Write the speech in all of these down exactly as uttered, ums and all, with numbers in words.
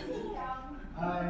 哎。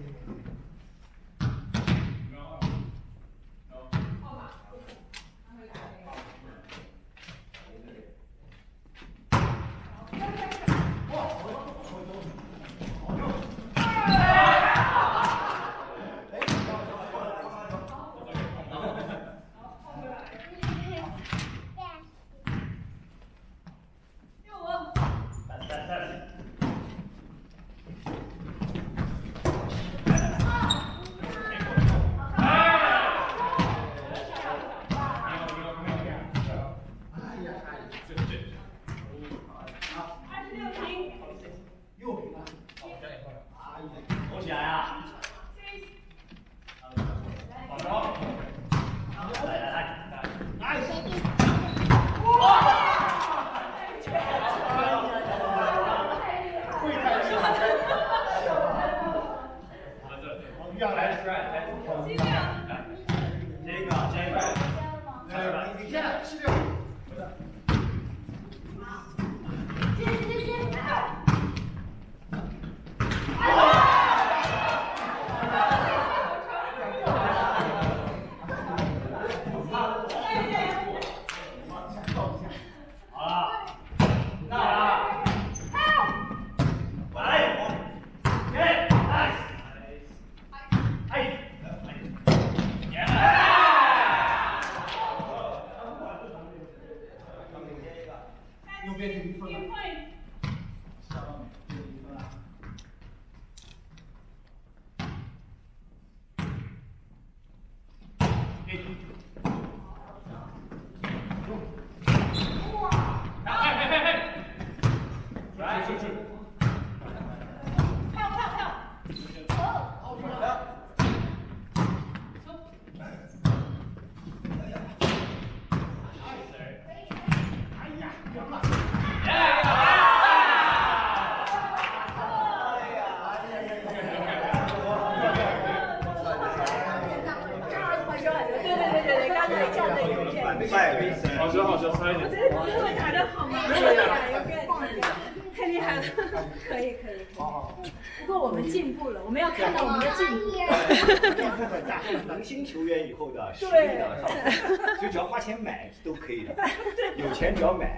好球好球，差一点。 我这个打得好吗？太厉害了，可以可以。不过我们进步了，我们要看到我们的进步。 明星球员以后的实力的上升，就只要花钱买都可以的，有钱只要买。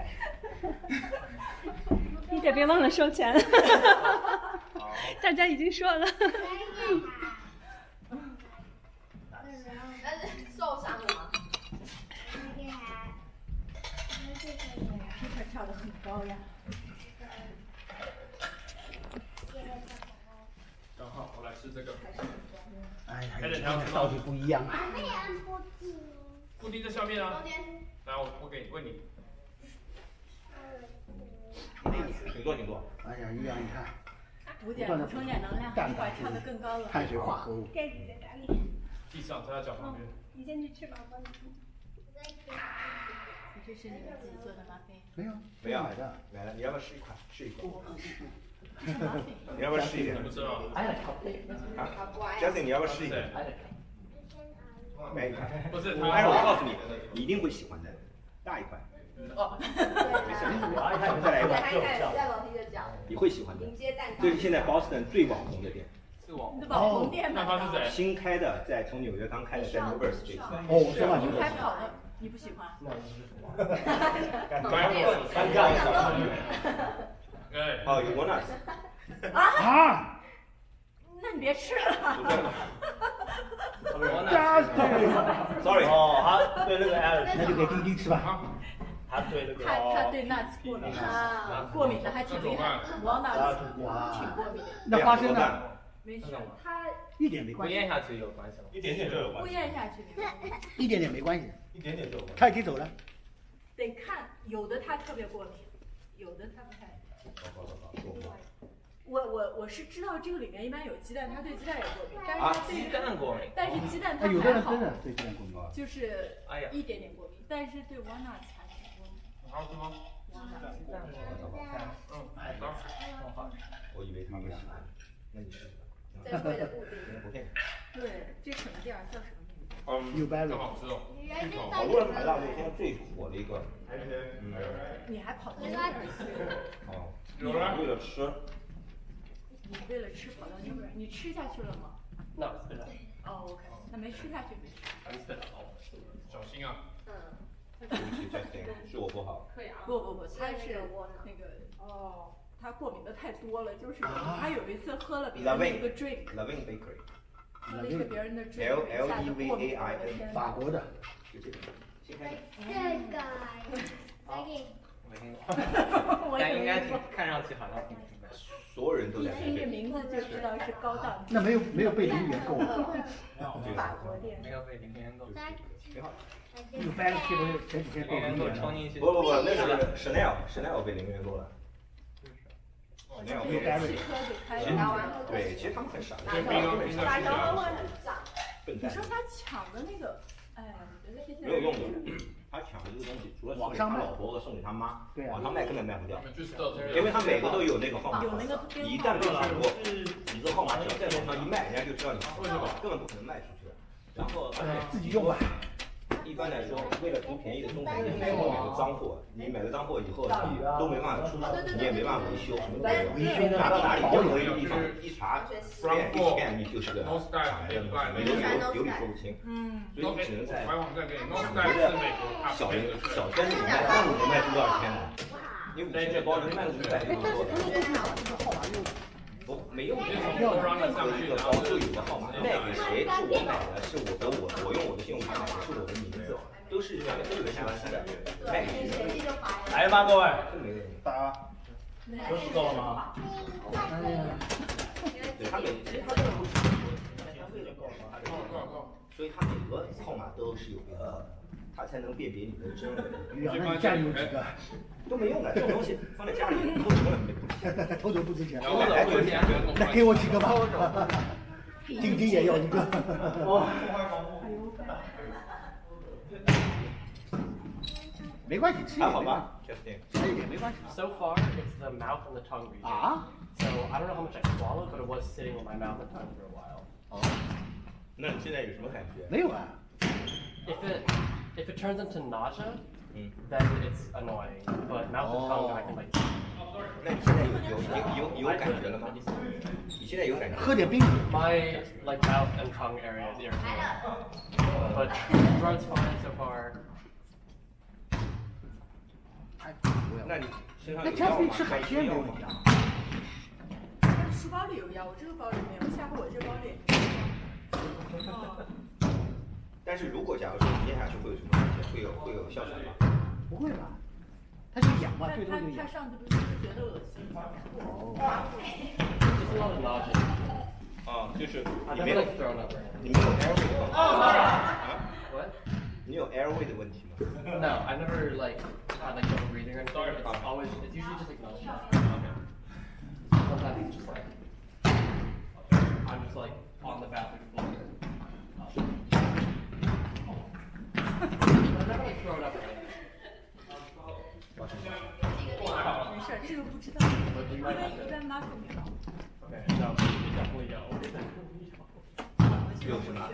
你得别忘了收钱。大家已经说了。 受伤了吗？ 皮克跳得很高呀。 刚好，我来试这个。 哎呀，这个到底不一样啊！ 固定在下面啊。来，我我给问你。 挺多挺多。 哎呀，玉阳，你看， 补点补充点能量，一会儿跳得更高了。 碳水化合物。 盖子在哪里？ 地上，在他脚旁边。 你先去吃吧，我帮你吃。这是你们自己做的吗？ 没有， 没有买的，买了。你要不要试一块？试一块。你要不要试一点？ 不知道。 啊 ，Justin， 你要不要试一点？买一块。 不是， 但是我告诉你，你一定会喜欢的，大一块。哦。没事，再来一块。 再往皮的脚。 你会喜欢的。这是现在 Boston 最网红的店。 是网红。 网红店嘛。 那他是谁？ 新开的，在从纽约刚开的，在 Novers 这次。 哦，我知道你还跑的，你不喜欢？ 尴尬一下。 哎， 哦，有 walnuts。 啊！ 那你别吃了。 Sorry。 哦，他对那个 L， 那就给丁丁吃吧。 他对那个。 他他对 nuts 过敏啊，过敏的还挺厉害。walnuts 哇， 挺过敏的。 那花生呢？ 没事，他一点没不关系。 咽下去有关系吗？ 一点点就有关不系。 咽下去没关系。 一点点没关系。 一点点就有关系。 他已经走了。 得看，有的他特别过敏，有的他不太。我我我是知道这个里面一般有鸡蛋，他对鸡蛋有过敏，但是他对鸡蛋过敏。 但是鸡蛋他有的人还好， 真的对鸡蛋过敏。 就是哎呀一点点过敏，但是对 walnuts 还挺过敏。 好吃吗？ 鸡蛋过敏。 嗯，好的。 我以为他们喜欢，那你试试。 珍贵的布丁。 不骗你。 对，这什么店儿叫什么名字？ 嗯， 有白肉。 真好吃哦。 好多人排大队，现在最火的一个。 你还跑到那边去？ 哦，为了吃。 你为了吃跑到那边，你吃下去了吗 No, it's been up. 哦 ，OK， 那没吃下去没事。 It's been up. 小心啊！ 嗯， 对不起 ，Justin， 是我不好。 可以啊。 不不不，他是那个哦，他过敏的太多了，就是他有一次喝了别人的一个 drink， Loving Bakery， 喝了一个别人的 drink， L 一下 L 就 E 过 V 敏 A 了，我 I 的 N， 天！ 法国的， 就这个，先开始。 这个，来给。 没听过，但应该挺看上去好像挺明白。 所有人都一在听这名字就知道是高档。 那没有没有被零元购， 法国店。 没有被零元购。 挺好。 那个 Bad T 不是前几天被零元冲进去。 不不不，那是 Chanel，Chanel 被零元购了。Chanel 被汽车给开了。 对，其实他们很傻， 这冰刚冰打的招呼很炸。 笨蛋。 你说他抢的那个，哎，我觉得这些没有用的。他抢的这个东西，除了送给他老婆和送给他妈，网上卖根本卖不掉，因为他每个都有那个号码， 有那个你一旦被抢过，你这个号码只要在网上一卖，人家就知道你为什么根本不可能卖出去。然后自己用吧。 一般来说，为了图便宜的中国人，买个脏货，你买了脏货以后都没办法出手，你也没办法维修，什么都没有。维修拿到哪里任何一个地方一查 ，scan 一 scan 你就是个抢人的东西，有理有理说不清。嗯，所以你只能在小人小圈子里卖，那你能卖出多少钱呢？你五千的包能卖出一百六十多的。不，没用， 都让你上去， 一个包就有个号码，卖给谁是我买的，是我的，我我用我的信用卡买的，是我的名字，都是原来都有个信息的，卖给谁？ 来吧，各位， 这没问题。 打。 都是够了吗？ 哎呀， 对他每其实他这个不是消费就够了吗？够了够了够了。所以他每个号码都是有编号的，他才能辨别你的真伪。 那你家里有几个？ 都没用的，这种东西放在家里偷什么也没不值钱， 偷都不值钱。 来就钱， 来给我几个吧。丁丁也要一个。哇。没关系，吃还好吧 ，Justin， 吃一点没关系。 So far, it's the mouth and the tongue region. 啊 So I don't know how much I swallowed, but it was sitting in my mouth and tongue for a while. 哦。那你现在有什么感觉？ 没有啊。 If it if it turns into nausea, then it's annoying. But mouth and tongue, I can like. 那你现在有有有有感觉了吗？你现在有感觉？ 喝点冰。 My like mouth and tongue area is irritating. But throat's fine so far. 那你身上那下次吃海鲜没有问题啊。 书包里有药，我这个包里没有，下回我这包里。 但是如果假如说你咽下去会有什么风险？会有会有哮喘吗？ 不会吧？它就痒嘛，最多就他痒。 上次不是觉得恶心吗？ 哦。 Just a lot of nausea. 啊，就是你 I've 没 never 有 like thrown up. 你没有 airway 的问题啊？ What? 你有 airway 的问题吗 No, I never like had like trouble breathing or anything. It's always it's usually just like nausea. Sometimes it's just like I'm just like on the bathroom floor. I've never like thrown up or anything. 没事，这个不知道，因为一般妈父没有。 Okay, no, it's definitely yo. 有什么？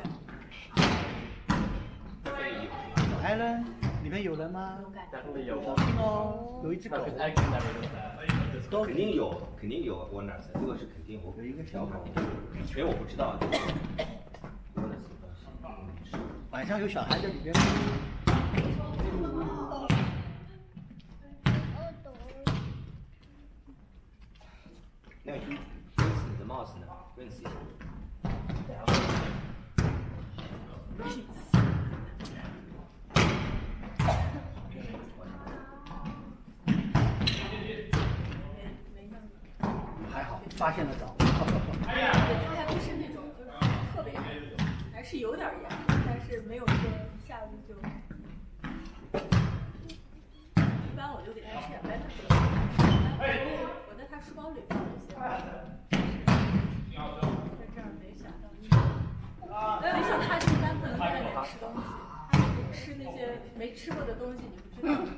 小艾伦，里面有人吗？ Definitely yo. 哦，有一只 No, 狗。 because eggs can never do that. 都肯定有，肯定有 walnuts，这个是肯定。我有一个小狗， 因为我不知道 walnuts 的东西。嗯， 晚上有小孩在里面。 那个认识你的 mouse 呢？认识一下。 还好，发现的早。 它还不是那种就是特别，还是有点痒，但是没有说一下子就。一般我就给它吃点白糖水。我在他书包里放了一些。在这儿没想到你。没想到他一般不能在外面吃东西，他吃那些没吃过的东西，你不知道。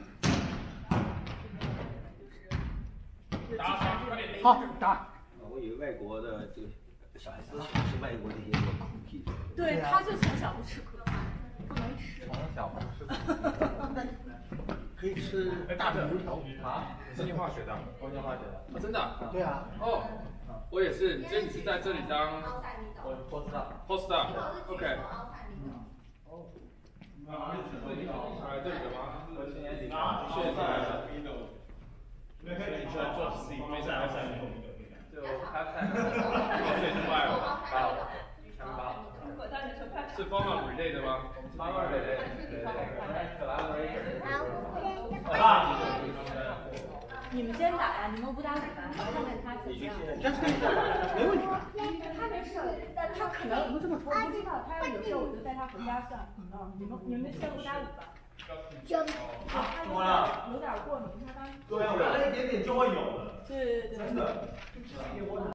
好，打。 我以为外国的这个小孩子都喜欢吃外国的一些 cookie。 对，他就从小不吃可乐，不能吃。 从小不吃。 可以吃大米油条啊？是你化学的？ 我讲化学的。 啊，真的？ 对啊。 哦。 我也是，所以你是在这里当我 postdoc。 postdoc，OK。 哦。 来这里的吗？ 我现在现在 Windows。没有，你需要做 C， 没事，没事。 就他在。 最快了。 好。强暴。 是 Formal Relay 的吗 ？Formal Relay。对对。Collaboration。 你们先打呀，你们不打五吧？看看他怎么样。 没问题。 他没事，但他可能不这么说，我不知道。他有事我就带他回家算。嗯，你们你们先不打五吧。 有啊，怎么了？ 有点过敏，他刚。 对啊，来了一点点就会有了。 对对对。 真的。